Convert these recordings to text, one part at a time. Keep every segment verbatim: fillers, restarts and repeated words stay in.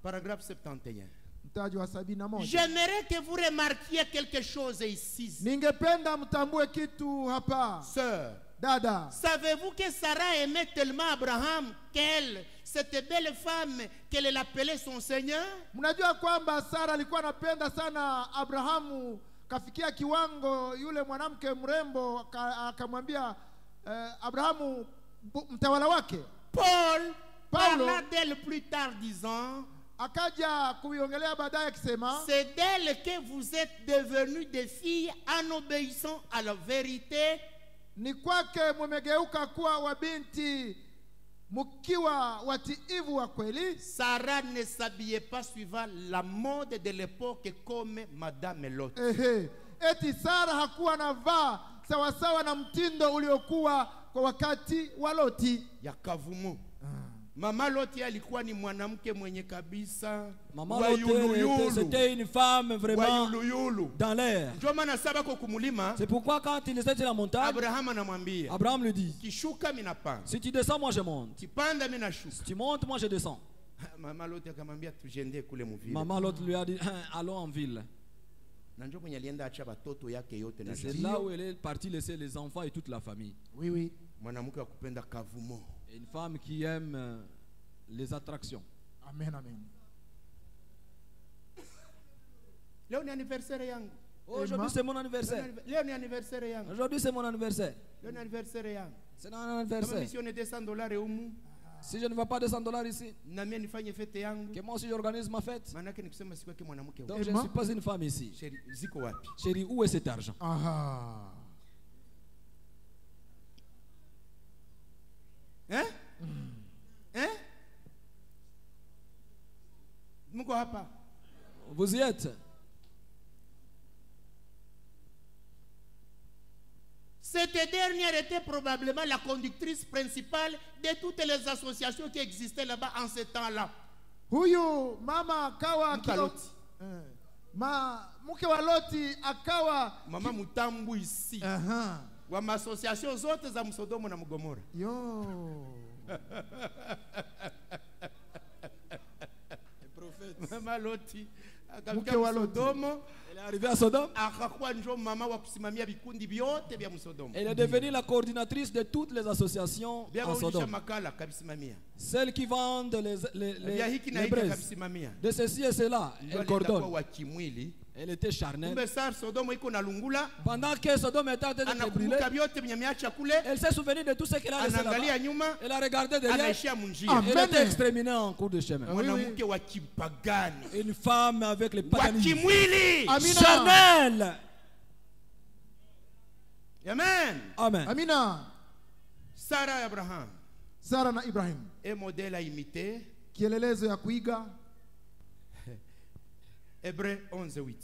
Paragraphe soixante et un. Mtaji wa sabini na moja. J'aimerais que vous remarquiez quelque chose ici. Ningependa mtambue kitu hapa. Sœur, dada, savez-vous que Sarah aimait tellement Abraham qu'elle, cette belle femme, qu'elle l'appelait son Seigneur? Mnajua kwamba Sara alikuwa anapenda sana Abrahamu, kafikia kiwango yule mwanamke mrembo akamwambia eh, Abrahamu mtawala wake. Paul Paulo parla d'elle plus tard disant, akaja kuiongelea baadaye akisema, c'est d'elle que vous êtes devenus des filles en obéissant à la vérité. Ni kwake mmegeuka kuwa wabinti mkiwa watiivu wa kweli. Sarah ne s'habillait pas suivant la mode de l'époque comme Madame Lot. Ehe, eti Sara hakuwa anavaa sawa sawa na mtindo uliokuwa kwa wakati wa Loti. Ya kavumu. Mama Loti alikuwa ni mwanamke mwenye kabisa. Mama Loti c'était une femme vraiment dans l'air. C'est pourquoi quand il était sur la montagne, Abraham anamwambia, Abraham lui dit, kishuka mimi napanda. Si tu descends, moi je monte. Kipanda mimi nashuka. Si tu montes, moi je descends. Mama Loti akamwambia tujende kule mvile. Mama Loti lui a dit, allons en ville. C'est là où elle est partie laisser les enfants et toute la famille. Oui, oui. Et une femme qui aime euh, les attractions. Amen, amen. Aujourd'hui c'est mon anniversaire. Aujourd'hui c'est mon anniversaire. C'est mon anniversaire. Si je ne vais pas deux cents dollars ici, que moi aussi j'organise ma fête. Donc je ne suis pas une femme ici. Chérie, où est cet argent? Aha. Hein? Hein? Vous y êtes? Cette dernière était probablement la conductrice principale de toutes les associations qui existaient là-bas en ce temps-là. Huyu mama akawa Loti. Ma mke wa Loti akawa mama mutambu ici. Aha. Wa association zote za Msodomo na Mgomora. Yo. Mama Loti mke wa Sodomo, elle est arrivée à Sodome. Elle est devenue la coordinatrice de toutes les associations en Sodome. Celles qui vendent les, les, les, les braises. De ceci et cela, elle coordonne. Elle était charnelle. Pendant que Sodome était en train de brûler, elle s'est souvenue de tout ce qu'elle a laissé là-bas. Elle a regardé derrière. Elle était exterminée en cours de chemin. Oui, oui. Une femme avec les paganismes. Charnelle. Amen. Amen. Amina. Sarah et Abraham. Sarah na Ibrahim. Un modèle à imiter. Kielelezo ya kuiga. Hébreux onze huit.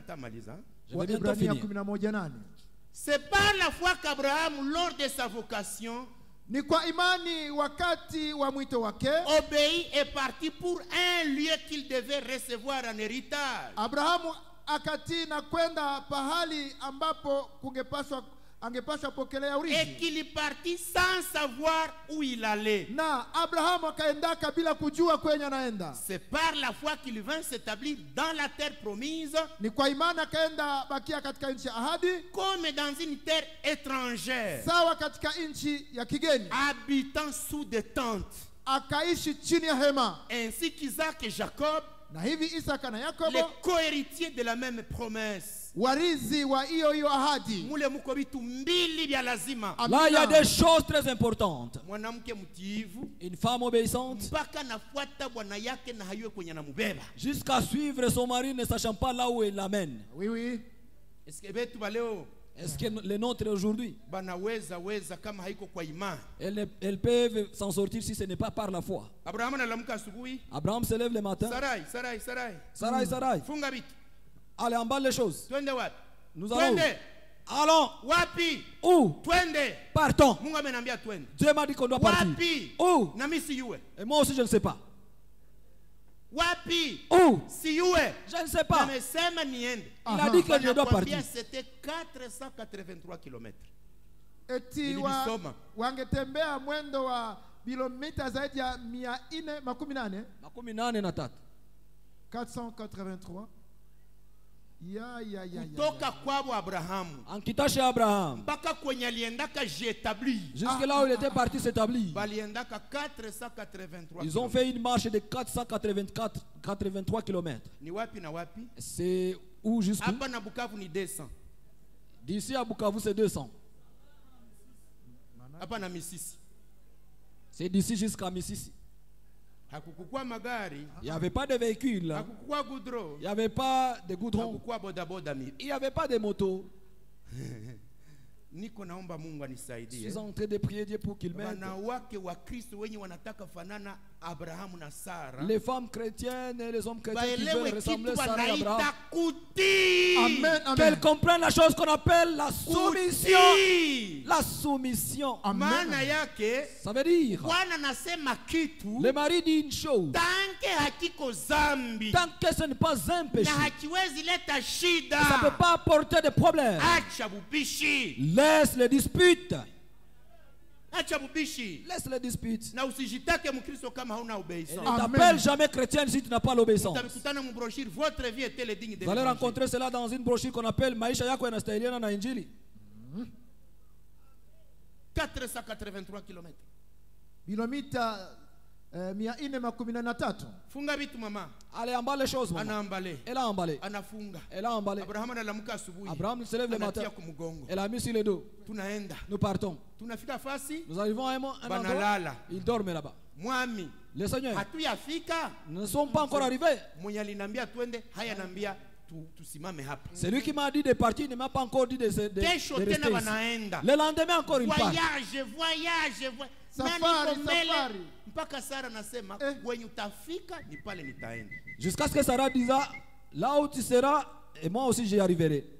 C'est par la foi qu'Abraham, lors de sa vocation, ni kwa imani wakati wa mwito wake, obéit et parti pour un lieu qu'il devait recevoir en héritage. Abrahamu akatii na kwenda pahali ambapo kungepaswa angepaswa pokelea urithi. Et qu'il est parti sans savoir où il allait. Na Abrahamu akaendaka bila kujua kwenye anaenda. C'est par la foi qu'il vint s'établir dans la terre promise. Ni kwa imani akaenda bakia katika nchi ya ahadi, comme dans une terre étrangère. Sawa katika nchi ya kigeni. Habitant sous des tentes. Akaishi chini ya hema. Ainsi qu'Isaac et Jacob, na hivi Isaka na Yakobo, les co-héritiers de la même promesse. Warizi wa hiyo hiyo ahadi. Mule muko vitu mbili vya lazima. Là il y a des choses très importantes. Mwanamke mtiivu, une femme obéissante, mpaka nafuata bwana yake na hayue kwenye anambeba, jusqu'à suivre son mari ne sachant pas là où il l'amène. Oui, oui. Est-ce que betu baleo, est-ce que les nôtres aujourd'hui, banaweza weza kama haiko kwa imani, elles, elles peuvent s'en sortir si ce n'est pas par la foi? Abraham analamka asubuhi. Abraham se lève le matin. Sarai, Sarai, Sarai. Sarai, Sarai. Funga vitu. Allez, emballe les choses. Twende wapi? Nous allons. Twende. Allons. Wapi? Où? Twende. Partons. Mungu ameniambia twende. Dieu m'a dit qu'on doit partir. Wapi? Où? Na mimi siyue. Et moi aussi je ne sais pas. Wapi? Où? Siyue. Je ne sais pas. Amesema niende. Il a dit que je dois partir. C'était quatre cent quatre-vingt-trois kilomètres. Eti wa, wangetembea mwendo wa kilomita zaidi ya mia nne makumi nane. Makumi nane na tatu. quatre cent quatre-vingt-trois. Ya, ya, ya, kutoka kwabo Abrahamu ankita chez Abraham mpaka kwenye aliendaka j'établi. Jusque là où il était parti s'établir. Baliendaka quatre cent quatre-vingt-trois. Ils ont fait une marche de quatre cent quatre-vingt-quatre quatre-vingt-trois kilomètres. Ni wapi na wapi? C'est où jusqu'où? Hapa na Bukavu ni deux cents. D'ici à Bukavu c'est deux cents. Hapa na Misisi. C'est d'ici jusqu'à Misisi. Hakukukua magari. Il n'y avait pas de véhicules. Hakukukua goudron. Il n'y avait pas de goudron. Hakukukua boda boda mi. Il n'y avait pas de moto. Niko naomba Mungu anisaidie. Je suis en train de prier Dieu pour qu'il m'aide. Wanawake wa Kristo wenye wanataka fanana Abrahamu na Sara. Les femmes chrétiennes et les hommes chrétiens qui veulent ressembler à Sarah et Abraham. Amen, amen. Qu'elles comprennent la chose qu'on appelle la soumission. La soumission. Amen. Ça veut dire, le mari dit une chose. Tant que ce n'est pas un péché, ça ne peut pas apporter de problème. Laisse les disputes. Laisse les disputes. Ne t'appelle jamais chrétien si tu n'as pas l'obéissance. Vous allez rencontrer cela dans une brochure qu'on appelle Maisha yako yanastahiliana na Injili. quatre cent quatre-vingt-trois kilomètres. Kilomita mia nne makumi na tatu. Funga vitu mama. Allez, emballe les choses, maman. Ana emballé. Elle a emballé. Anafunga. Elle a emballé. Abraham analamuka asubuhi. Abraham se lève le matin. Elle a mis sur le dos. Tunaenda. Nous partons. Tunafika fasi. Nous arrivons à un endroit. Ils dorment là-bas. Mwami. Le Seigneur. Hatuyafika. Nous ne sommes pas encore arrivés. Mwenye alinambia twende, haya nambia tusimame hapa. C'est lui qui m'a dit de partir, il ne m'a pas encore dit de, de, de, de rester ici. Le lendemain encore une part. Voyage, voyage, voyage. Safari, safari. Mpaka Sara nasema eh. Wenye utafika ni pale nitaenda. Jusqu'à ce que Sarah dise là où tu seras et moi aussi j'y arriverai.